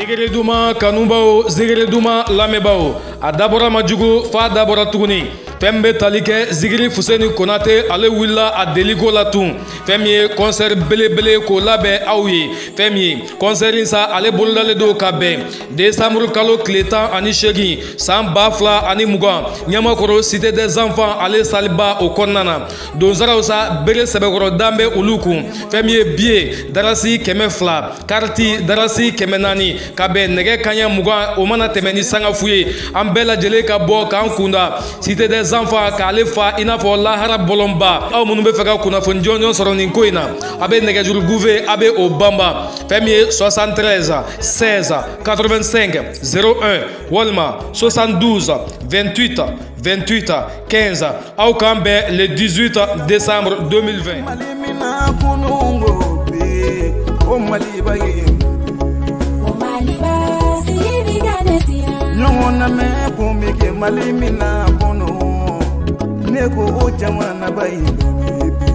Zigiri Duma Kanubao, Zigiri Duma Lamebao, a Dabora Majugo, Fa Dabora Tuni, Fembe Talike, Zigiri Fuseni Konate, Ale Willa a Deligo Latun, Femie, concert Bele Bele Kolabe Aouye, Femie, concert Insa, Ale Bolaledo Kabe, De Samur Kalo Kletan Anishegi, Sam Bafla Animugan, Nyamakoro, Cité des Enfants, Ale Saliba au Konana, Donzarausa, Bele Sebekoro Dambe Uluku, Femie Bie, Darasi Kemefla, Karti, Darasi Kemenani, Kabe Nege Kanya Mugan, Omana Temeni Sangafuye, Ambela Jeleka Bo Kankunda, Cité des Enfants, Kalefa, Inafo Lahara Bolomba, Au Munube Fega Kuna Fonjonyo Soroninkoina, Abe Nege Julgouve, Abe Obamba, Femie 73, 16, 85, 01, Walma 72, 28, 28, 15, Aukambe le 18 décembre 2020. Nyona me pomike malimina bono neko o jamana bayi